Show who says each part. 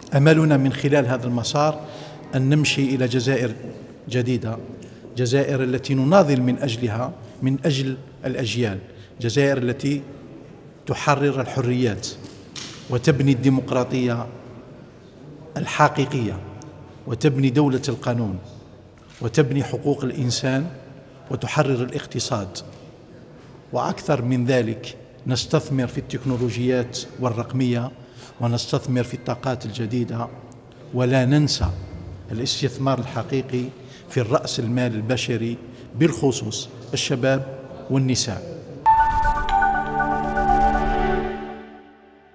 Speaker 1: أملنا من خلال هذا المسار أن نمشي إلى جزائر جديدة، جزائر التي نناضل من أجلها، من أجل الأجيال، جزائر التي تحرر الحريات وتبني الديمقراطية الحقيقية وتبني دولة القانون وتبني حقوق الإنسان وتحرر الاقتصاد. وأكثر من ذلك نستثمر في التكنولوجيات والرقمية ونستثمر في الطاقات الجديدة، ولا ننسى الاستثمار الحقيقي في الرأس المال البشري بالخصوص الشباب والنساء.